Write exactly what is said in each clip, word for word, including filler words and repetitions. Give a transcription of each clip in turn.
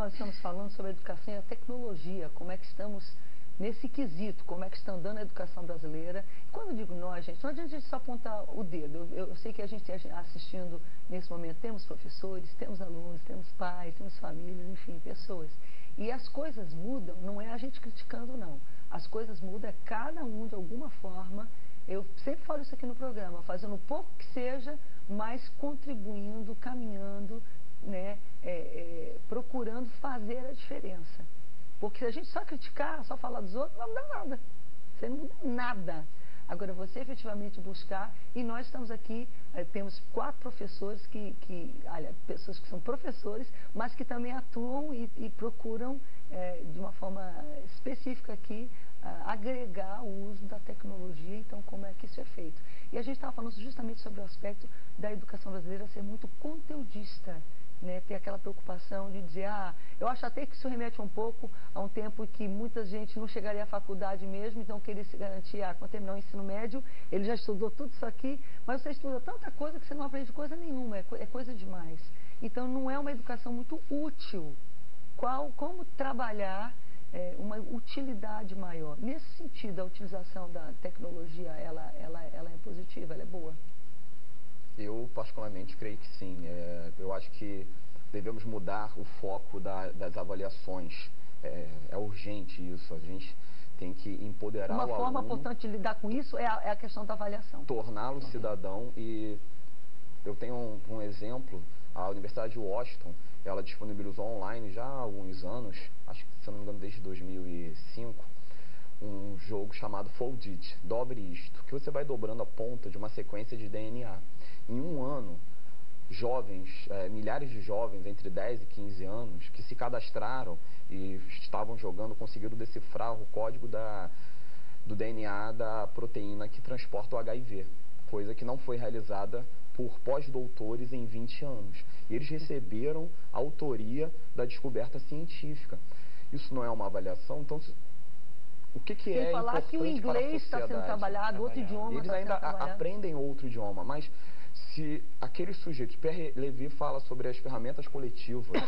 nós estamos falando sobre a educação e a tecnologia, como é que estamos nesse quesito, como é que está andando a educação brasileira. E quando eu digo nós, gente, não adianta a gente só apontar o dedo. Eu, eu sei que a gente assistindo nesse momento, temos professores, temos alunos, temos pais, temos famílias, enfim, pessoas. E as coisas mudam, não é a gente criticando, não. As coisas mudam, é cada um de alguma forma. Eu sempre falo isso aqui no programa, fazendo o pouco que seja, mas contribuindo, caminhando, né, é, é, procurando fazer a diferença. Porque se a gente só criticar, só falar dos outros, não muda nada. Você não muda nada. Agora, você efetivamente buscar, e nós estamos aqui, eh, temos quatro professores, que, que, olha, pessoas que são professores, mas que também atuam e, e procuram, eh, de uma forma específica aqui, ah, agregar o uso da tecnologia. Então, como é que isso é feito? E a gente estava falando justamente sobre o aspecto da educação brasileira ser muito conteudista. Né, ter aquela preocupação de dizer, ah, eu acho até que isso remete um pouco a um tempo em que muita gente não chegaria à faculdade mesmo, então queria se garantir, ah, quando terminar o ensino médio, ele já estudou tudo isso aqui, mas você estuda tanta coisa que você não aprende coisa nenhuma, é, co é coisa demais. Então não é uma educação muito útil. Qual, como trabalhar é, uma utilidade maior? Nesse sentido, a utilização da tecnologia, ela, ela, ela é positiva, ela é boa? Eu, particularmente, creio que sim. É, eu acho que devemos mudar o foco da, das avaliações. É, é urgente isso. A gente tem que empoderar o aluno. Uma forma importante de lidar com isso é a, é a questão da avaliação. Torná-lo uhum. cidadão. E eu tenho um, um exemplo. A Universidade de Washington, ela disponibilizou online já há alguns anos, acho que, se não me engano, desde dois mil e cinco, um jogo chamado Fold It, dobre isto, que você vai dobrando a ponta de uma sequência de D N A. Em um ano, jovens, é, milhares de jovens entre dez e quinze anos que se cadastraram e estavam jogando, conseguiram decifrar o código da, do D N A da proteína que transporta o H I V, coisa que não foi realizada por pós-doutores em vinte anos. E eles receberam a autoria da descoberta científica. Isso não é uma avaliação? Então, o que, que é importante para a sociedade? Sem falar que o inglês está sendo trabalhado, outro idioma Eles está sendo ainda trabalhado. aprendem outro idioma, mas se aqueles sujeitos, Pierre Levy fala sobre as ferramentas coletivas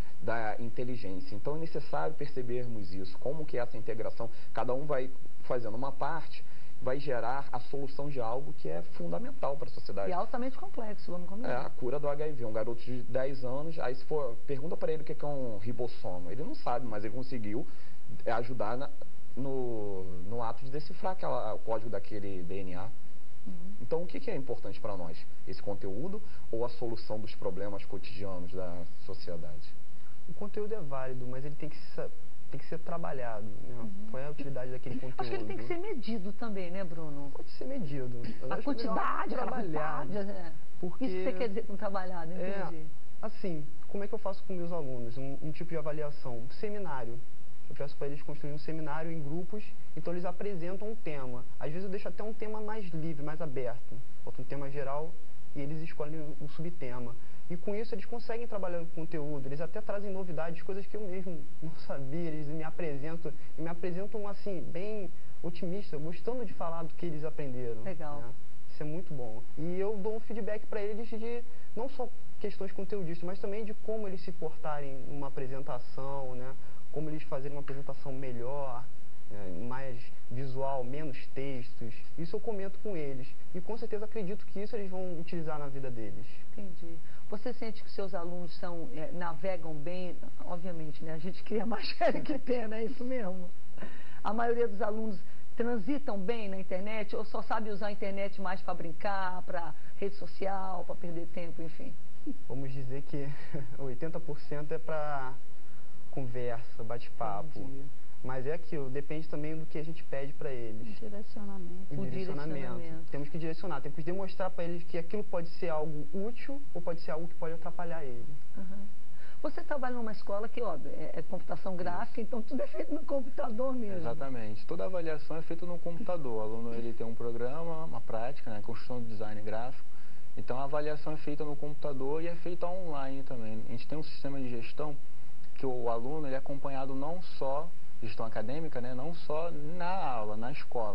da inteligência, então é necessário percebermos isso, como que essa integração, cada um vai fazendo uma parte, vai gerar a solução de algo que é fundamental para a sociedade. E altamente complexo, vamos combinar. É a cura do H I V. Um garoto de dez anos, aí se for, pergunta para ele o que é um ribossoma. Ele não sabe, mas ele conseguiu ajudar na, no, no ato de decifrar aquela, o código daquele D N A. Uhum. Então, o que, que é importante para nós? Esse conteúdo ou a solução dos problemas cotidianos da sociedade? O conteúdo é válido, mas ele tem que ser... tem que ser trabalhado, né? Uhum. Qual é a utilidade daquele conteúdo? Acho que ele tem que ser medido também, né, Bruno? Pode ser medido. Eu a quantidade, trabalhado. Né? Porque... Isso que você quer dizer com trabalhado, entendi. É, assim, como é que eu faço com meus alunos? Um, um tipo de avaliação, um seminário. Eu peço para eles construírem um seminário em grupos, então eles apresentam um tema. Às vezes eu deixo até um tema mais livre, mais aberto. Boto um tema geral e eles escolhem o subtema. E com isso eles conseguem trabalhar o conteúdo, eles até trazem novidades, coisas que eu mesmo não sabia, eles me apresentam, e me apresentam assim, bem otimista, gostando de falar do que eles aprenderam. Legal. Né? Isso é muito bom. E eu dou um feedback para eles de não só questões conteudistas, mas também de como eles se portarem numa apresentação, né? Como eles fazerem uma apresentação melhor, né? Mais visual, menos textos. Isso eu comento com eles. E com certeza acredito que isso eles vão utilizar na vida deles. Entendi. Você sente que seus alunos são, é, navegam bem? Obviamente, né? A gente cria mais sério que pena, é isso mesmo. A maioria dos alunos transitam bem na internet ou só sabe usar a internet mais para brincar, para rede social, para perder tempo, enfim? Vamos dizer que oitenta por cento é para conversa, bate-papo. Mas é aquilo, depende também do que a gente pede para eles. O direcionamento. O, o direcionamento. direcionamento. Temos que direcionar, temos que demonstrar para eles que aquilo pode ser algo útil ou pode ser algo que pode atrapalhar ele. Uhum. Você trabalha numa escola que, ó, é, é computação gráfica, então tudo é feito no computador mesmo. Exatamente. Toda avaliação é feita no computador. O aluno ele tem um programa, uma prática, né, construção de design gráfico. Então a avaliação é feita no computador e é feita online também. A gente tem um sistema de gestão que o aluno ele é acompanhado não só gestão acadêmica, né, não só na aula, na escola,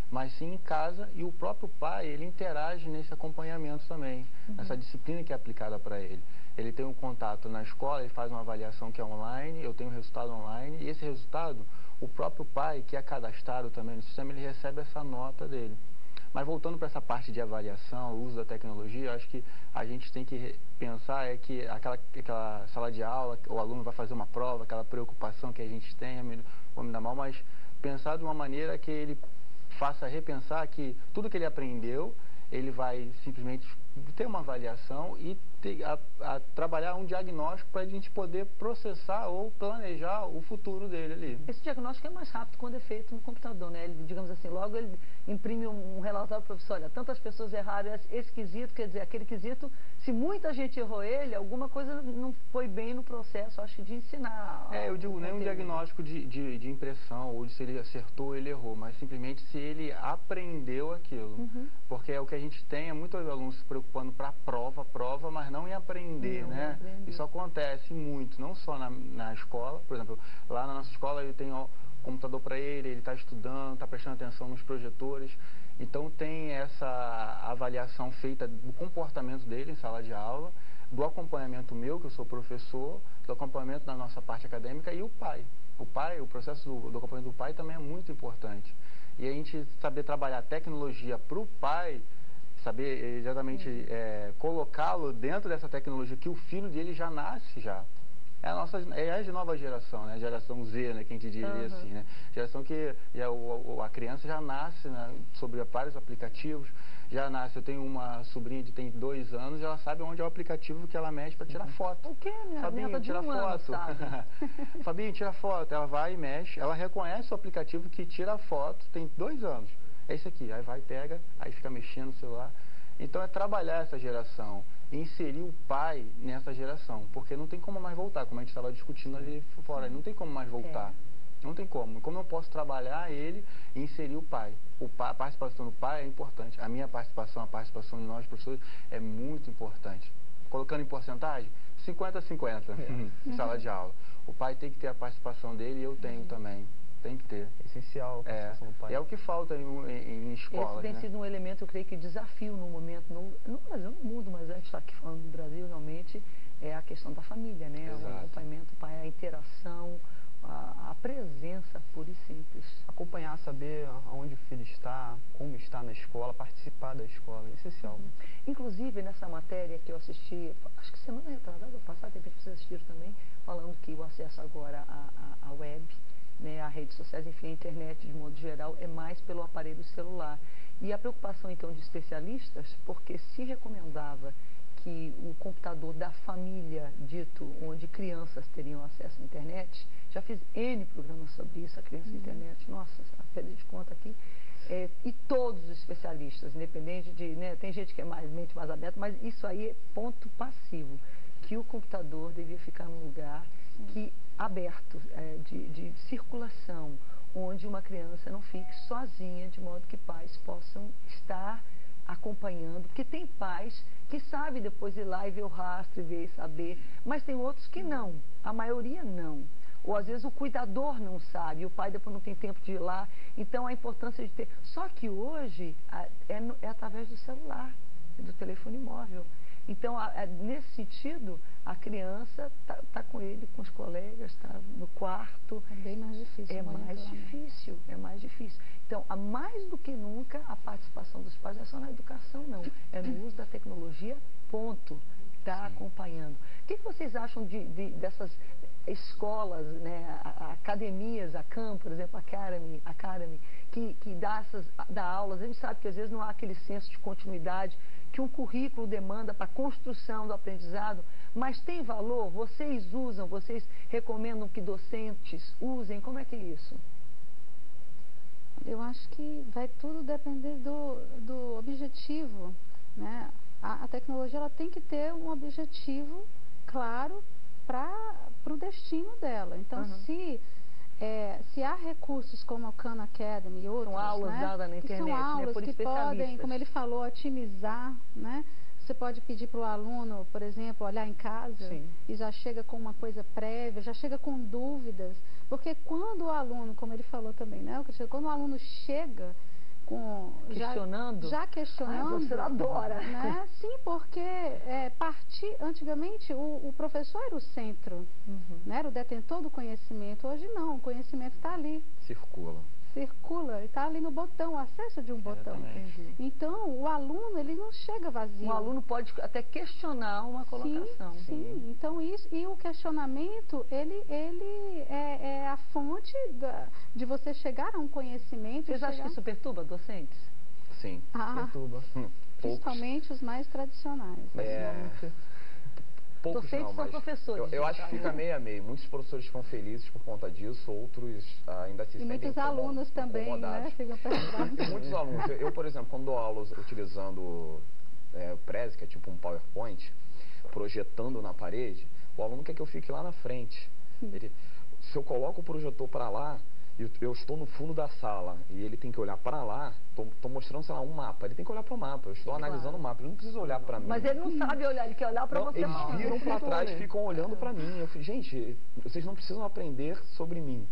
mas sim em casa, e o próprio pai, ele interage nesse acompanhamento também, uhum. nessa disciplina que é aplicada para ele. Ele tem um contato na escola, ele faz uma avaliação que é online, eu tenho um resultado online, e esse resultado, o próprio pai, que é cadastrado também no sistema, ele recebe essa nota dele. Mas voltando para essa parte de avaliação, o uso da tecnologia, eu acho que a gente tem que pensar é que aquela, aquela sala de aula, o aluno vai fazer uma prova, aquela preocupação que a gente tem, vou me dar mal, mas pensar de uma maneira que ele faça repensar que tudo que ele aprendeu, ele vai simplesmente ter uma avaliação e ter, a, a trabalhar um diagnóstico para a gente poder processar ou planejar o futuro dele ali. Esse diagnóstico é mais rápido quando é feito no computador, né? Ele, digamos assim, logo ele imprime um, um relatório para o professor, olha, tantas pessoas erraram esse quesito, quer dizer, aquele quesito, se muita gente errou ele, alguma coisa não foi bem no processo, acho que de ensinar. É, eu digo nem um diagnóstico de, de, de impressão, ou de se ele acertou ou ele errou, mas simplesmente se ele aprendeu aquilo. Uhum. Porque é o que a gente tem, é muitos alunos se preocupando para a prova, prova, mas não em aprender, não, né? Aprender. Isso acontece muito, não só na, na escola, por exemplo, lá na nossa escola eu tenho computador para ele, ele está estudando, está prestando atenção nos projetores, então tem essa avaliação feita do comportamento dele em sala de aula, do acompanhamento meu, que eu sou professor, do acompanhamento da nossa parte acadêmica e o pai. O pai, o processo do, do acompanhamento do pai também é muito importante. E a gente saber trabalhar a tecnologia para o pai, saber exatamente uhum. é, colocá-lo dentro dessa tecnologia que o filho dele já nasce já. É a nossa, é a de nova geração, né? Geração Z, né? Que a gente diria uhum. assim, né? Geração que já, o, a criança já nasce, né? Sobre vários aplicativos, já nasce. Eu tenho uma sobrinha que tem dois anos, ela sabe onde é o aplicativo que ela mexe para tirar uhum. foto. O quê? Minha Fabinho, tira um foto. Ano, Fabinho, tira foto. Ela vai e mexe, ela reconhece o aplicativo que tira foto, tem dois anos. É esse aqui, aí vai, pega, aí fica mexendo no celular. Então é trabalhar essa geração, inserir o pai nessa geração, porque não tem como mais voltar, como a gente estava discutindo ali fora, não tem como mais voltar, é. não tem como. Como eu posso trabalhar ele e inserir o pai? O pai, a participação do pai é importante, a minha participação, a participação de nós professores é muito importante. Colocando em porcentagem, cinquenta a cinquenta em sala de aula. O pai tem que ter a participação dele e eu tenho também. Tem que ter. É essencial a participação é, do pai. É o que falta em, em, em escola. Esse tem né? sido um elemento, eu creio que desafio no momento, no, no Brasil, no mundo, mas a gente está aqui falando do Brasil, realmente, é a questão da família, né? Exato. O acompanhamento, o pai, a interação, a, a presença pura e simples. Acompanhar, saber aonde o filho está, como está na escola, participar da escola, é essencial. Uhum. Inclusive, nessa matéria que eu assisti, acho que semana retrasada, ou passada, de repente vocês assistiram também, falando que o acesso agora à, à, à web, né, a redes sociais, enfim, a internet de modo geral, é mais pelo aparelho celular. E a preocupação, então, de especialistas, porque se recomendava que o computador da família, dito, onde crianças teriam acesso à internet, já fiz N programas sobre isso, a criança uhum. internet, nossa, a perda de conta aqui, é, e todos os especialistas, independente de, né, tem gente que é mais mente mais aberta, mas isso aí é ponto passivo, que o computador devia ficar num lugar que aberto, é, de, de circulação, onde uma criança não fique sozinha, de modo que pais possam estar acompanhando, porque tem pais que sabem depois ir lá e ver o rastro, e ver e saber, mas tem outros que não, a maioria não. Ou às vezes o cuidador não sabe, o pai depois não tem tempo de ir lá, então a importância de ter... Só que hoje a, é, no, é através do celular, do telefone móvel. Então, a, a, nesse sentido, a criança está tá com ele, com os colegas, está no quarto. É bem mais difícil. É mais difícil, é mais difícil. Então, a mais do que nunca, a participação dos pais não é só na educação, não. É no uso da tecnologia, ponto. Está acompanhando. O que, que vocês acham de, de, dessas escolas, né, a, a academias, a Cam, por exemplo, a Academy, Academy que, que dá, essas, dá aulas? A gente sabe que às vezes não há aquele senso de continuidade que um currículo demanda para a construção do aprendizado, mas tem valor? Vocês usam, vocês recomendam que docentes usem? Como é que é isso? Eu acho que vai tudo depender do, do objetivo, né? A, a tecnologia ela tem que ter um objetivo claro para o destino dela. Então, uhum. se, é, se há recursos como a Khan Academy e outros, são aulas né, dadas na internet, que são aulas né, por que podem, como ele falou, otimizar, né? Você pode pedir para o aluno, por exemplo, olhar em casa Sim. e já chega com uma coisa prévia, já chega com dúvidas. Porque quando o aluno, como ele falou também, né, quando o aluno chega com questionando? Já, já questionando. Ai, você adora. Né? Sim, porque é, partir, antigamente o, o professor era o centro, uhum. né? Era o detentor do conhecimento. Hoje não, o conhecimento está ali. Circula. Circula, está ali no botão, o acesso de um botão. Entendi. Então, o aluno, ele não chega vazio. Um aluno pode até questionar uma colocação. Sim, sim. Então, isso, e o questionamento, ele, ele é, é a fonte da, de você chegar a um conhecimento. Vocês acham chegar... que isso perturba docentes? Sim, ah, perturba. Principalmente os mais tradicionais. É... Poucos docentes não, são mas professores. Eu, eu acho que fica meio a meio. Muitos professores ficam felizes por conta disso, outros ah, ainda se e sentem muitos alunos também, né? Ficam perturbados. Muitos alunos. Eu, eu, por exemplo, quando dou aulas utilizando é, o Prezi, que é tipo um PowerPoint, projetando na parede, o aluno quer que eu fique lá na frente. Ele, se eu coloco o projetor para lá, eu, eu estou no fundo da sala e ele tem que olhar para lá, estou mostrando, sei lá, um mapa, ele tem que olhar para o mapa, eu estou claro. analisando o mapa, ele não precisa olhar para mim. Mas ele não sabe olhar, ele quer olhar para você. Eles não. viram para trás e ficam olhando para mim. Eu falei, gente, vocês não precisam aprender sobre mim.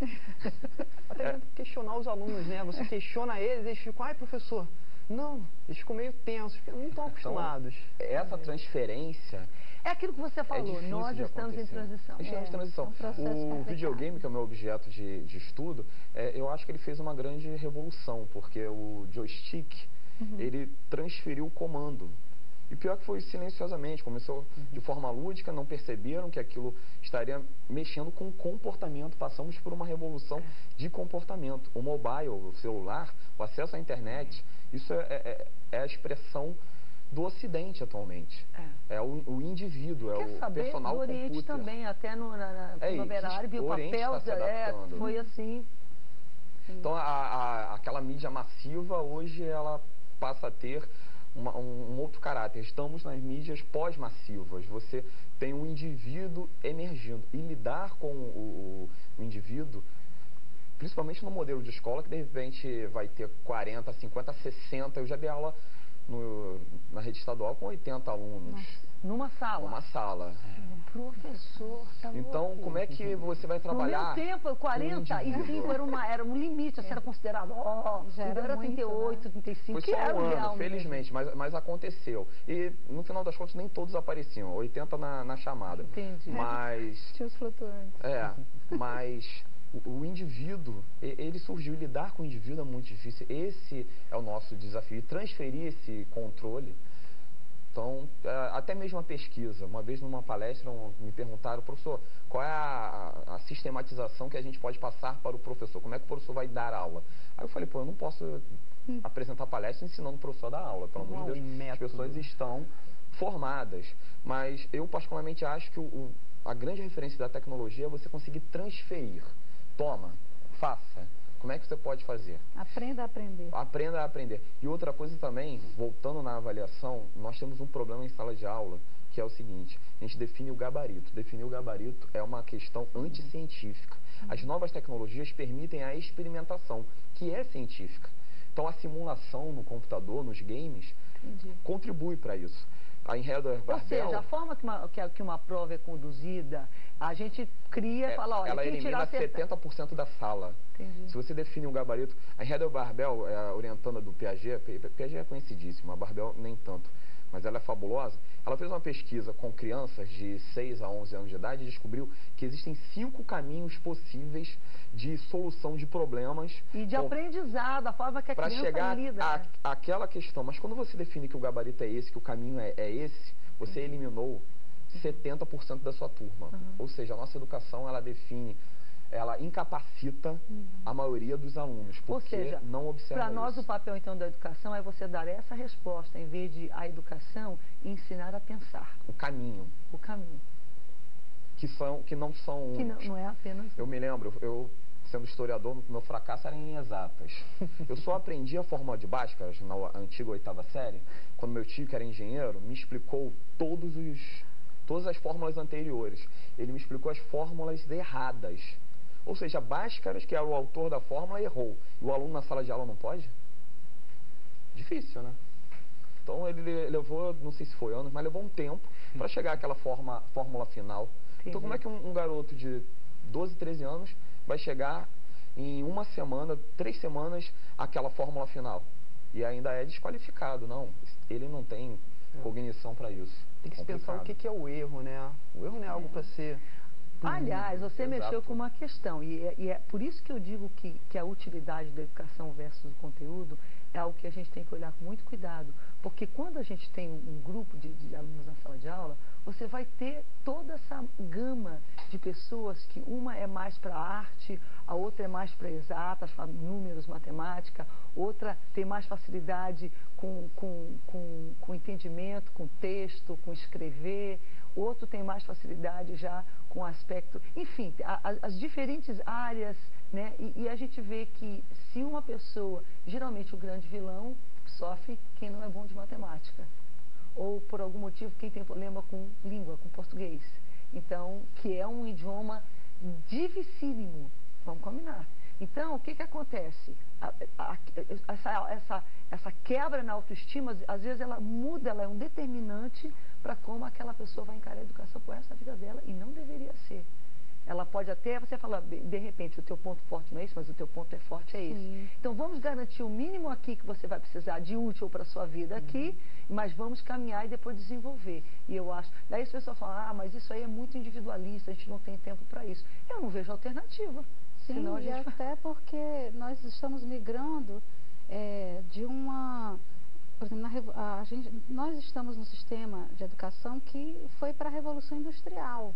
Até é. questionar os alunos, né? Você questiona eles, eles ficam, ai professor, não, eles ficam meio tensos, porque não estão acostumados. Então, essa transferência... É aquilo que você falou, é nós estamos acontecer. em transição. Estamos é, em transição. É um o videogame, que é o meu objeto de, de estudo, é, eu acho que ele fez uma grande revolução, porque o joystick, uhum. ele transferiu o comando. E pior que foi silenciosamente, começou uhum. de forma lúdica, não perceberam que aquilo estaria mexendo com o comportamento. Passamos por uma revolução é. de comportamento. O mobile, o celular, o acesso à internet, isso é, é, é a expressão do Ocidente atualmente. É, é o, o indivíduo, Quer é o saber, personal do Oriente computer. também, até no, na, na, é, no Noverário, viu o papel, tá é, foi assim. Então, a, a, aquela mídia massiva, hoje, ela passa a ter uma, um, um outro caráter. Estamos nas mídias pós-massivas. Você tem um indivíduo emergindo. E lidar com o, o, o indivíduo, principalmente no modelo de escola, que de repente vai ter quarenta, cinquenta, sessenta, eu já dei aula No, na rede estadual com oitenta alunos. Nossa. Numa sala? Numa sala. É. Professor, tá Então, louco. como é que você vai trabalhar? No meu tempo, quarenta e cinco era, uma, era um limite, assim, é. era considerado, ó, oh, já era, era trinta e oito, né? trinta e cinco, Foi que só era um o ano, ideal felizmente, mas, mas aconteceu. E, no final das contas, nem todos apareciam, oitenta na, na chamada. Entendi. Mas... Tinha os flutuantes. É, mas... O, o indivíduo, ele surgiu, e lidar com o indivíduo é muito difícil. Esse é o nosso desafio, e transferir esse controle. Então, até mesmo a pesquisa. Uma vez numa palestra me perguntaram, professor, qual é a, a sistematização que a gente pode passar para o professor? Como é que o professor vai dar aula? Aí eu falei, pô, eu não posso hum. apresentar palestra ensinando o professor a dar aula. Pelo amor de Deus, as pessoas estão formadas. Mas eu particularmente acho que o, o, a grande referência da tecnologia é você conseguir transferir. Toma, faça. Como é que você pode fazer? Aprenda a aprender. Aprenda a aprender. E outra coisa também, voltando na avaliação, nós temos um problema em sala de aula, que é o seguinte, a gente define o gabarito. Definir o gabarito é uma questão anticientífica. As novas tecnologias permitem a experimentação, que é científica. Então a simulação no computador, nos games, Entendi. contribui para isso. A Enredo Ou seja, a forma que uma, que, que uma prova é conduzida, a gente cria e é, fala, olha, ela quem elimina tirar setenta por cento da sala. Entendi. Se você define um gabarito... A Enredo Barbel, é a orientanda do Piaget, Piaget é conhecidíssima, a Barbel nem tanto, mas ela é fabulosa. Ela fez uma pesquisa com crianças de seis a onze anos de idade e descobriu que existem cinco caminhos possíveis de solução de problemas. E de com, aprendizado, a forma que a criança chegar lida. Para chegar àquela questão. Mas quando você define que o gabarito é esse, que o caminho é, é esse, você uhum. eliminou setenta por cento da sua turma. Uhum. Ou seja, a nossa educação, ela define... ela incapacita uhum. a maioria dos alunos, porque Ou seja, não observa para nós isso. o papel então da educação é você dar essa resposta, em vez de a educação ensinar a pensar. O caminho. O caminho. Que, são, que não são... Que não, não é apenas... Eu me lembro, eu sendo historiador, meu fracasso era em exatas. Eu só aprendi a fórmula de Bhaskara na antiga oitava série, quando meu tio, que era engenheiro, me explicou todos os, todas as fórmulas anteriores. Ele me explicou as fórmulas erradas. Ou seja, Bhaskara, que era o autor da fórmula, errou. E o aluno na sala de aula não pode? Difícil, né? Então ele levou, não sei se foi anos, mas levou um tempo para chegar àquela forma, fórmula final. Entendi. Então como é que um, um garoto de doze, treze anos vai chegar em uma semana, três semanas, àquela fórmula final? e ainda é desqualificado. Não, ele não tem cognição para isso. Tem que se pensar o que, que é o erro, né? O erro não é algo para ser... Aliás, você Exato. mexeu com uma questão, e é, e é por isso que eu digo que, que a utilidade da educação versus o conteúdo é algo que a gente tem que olhar com muito cuidado, porque quando a gente tem um, um grupo de, de alunos na sala de aula, você vai ter toda essa gama de pessoas que uma é mais para arte, a outra é mais para exatas, para números, matemática, outra tem mais facilidade com, com, com, com entendimento, com texto, com escrever, outro tem mais facilidade já com aspecto, enfim, a, a, as diferentes áreas, né? E, e a gente vê que se uma pessoa, geralmente o grande vilão, sofre quem não é bom de matemática. Ou por algum motivo quem tem problema com língua, com português. Então, que é um idioma dificílimo, vamos combinar. Então, o que que acontece? A, a, essa, essa, essa quebra na autoestima, às vezes ela muda, ela é um determinante para como aquela pessoa vai encarar a educação por essa vida dela, e não deveria ser. Ela pode até, você fala, de repente, o teu ponto forte não é esse, mas o teu ponto é forte é esse. Sim. Então, vamos garantir o mínimo aqui que você vai precisar de útil para a sua vida aqui, uhum. mas vamos caminhar e depois desenvolver. E eu acho, daí as pessoas falam, ah, mas isso aí é muito individualista, a gente não tem tempo para isso. Eu não vejo alternativa. Sim, Senão a e gente... até porque nós estamos migrando é, de uma... Por exemplo, na, a gente, nós estamos num sistema de educação que foi para a Revolução Industrial,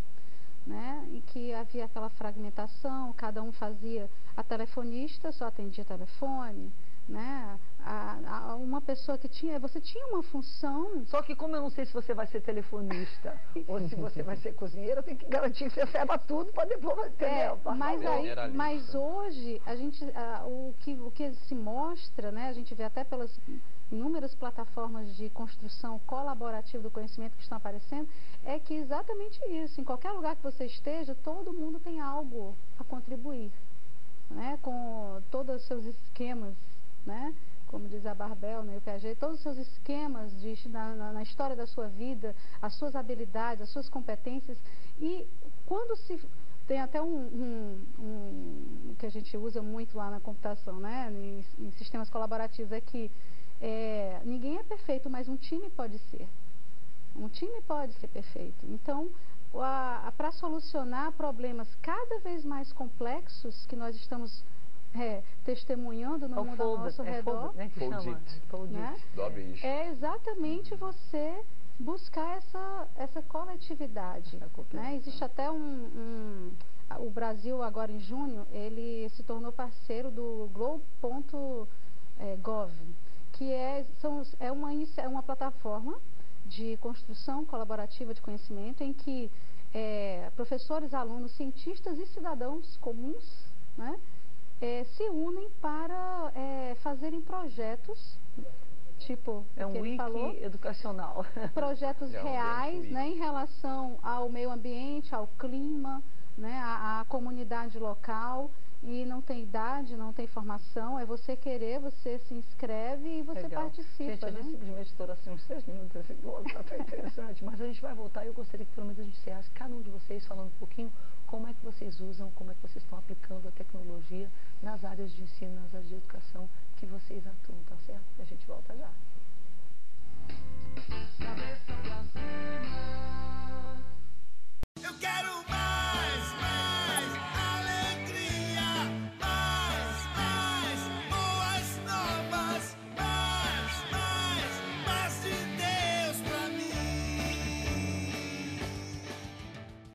né, em que havia aquela fragmentação, cada um fazia, a telefonista só atendia telefone, né, a, a, uma pessoa que tinha, você tinha uma função... Só que como eu não sei se você vai ser telefonista ou se você vai ser cozinheira, eu tenho que garantir que você saiba tudo para depois ter, é, né, mas, aí, mas hoje, a gente, a, o, que, o que se mostra, né, a gente vê até pelas inúmeras plataformas de construção colaborativa do conhecimento que estão aparecendo, é que exatamente isso, em qualquer lugar que você esteja, todo mundo tem algo a contribuir, né, com todos os seus esquemas, né, como diz a Barbel, né, o Piaget, todos os seus esquemas de, na, na, na história da sua vida, as suas habilidades, as suas competências, e quando se... Tem até um, um, um que a gente usa muito lá na computação, né, em, em sistemas colaborativos, é que é, ninguém é perfeito, mas um time pode ser. Um time pode ser perfeito. Então, para solucionar problemas cada vez mais complexos que nós estamos é, testemunhando no é mundo ao nosso é redor, fold, né, que chama, né? É exatamente você buscar essa, essa coletividade. Né? Existe até um, um... O Brasil, agora em junho, ele se tornou parceiro do globo ponto gov, que é, são, é, uma, é uma plataforma de construção colaborativa de conhecimento em que é, professores, alunos, cientistas e cidadãos comuns, né, é, se unem para é, fazerem projetos, tipo, é um que ele wiki falou, educacional. Projetos é um reais, né, em relação ao meio ambiente, ao clima, né, à, à comunidade local. E não tem idade, não tem formação, é você querer, você se inscreve e você Legal. participa. Gente, a né? gente simplesmente estourou assim uns três minutos, assim, tá interessante, mas a gente vai voltar e eu gostaria que pelo menos a gente encerrasse cada um de vocês falando um pouquinho como é que vocês usam, como é que vocês estão aplicando a tecnologia nas áreas de ensino, nas áreas de educação que vocês atuam, tá certo? E a gente volta já. Eu quero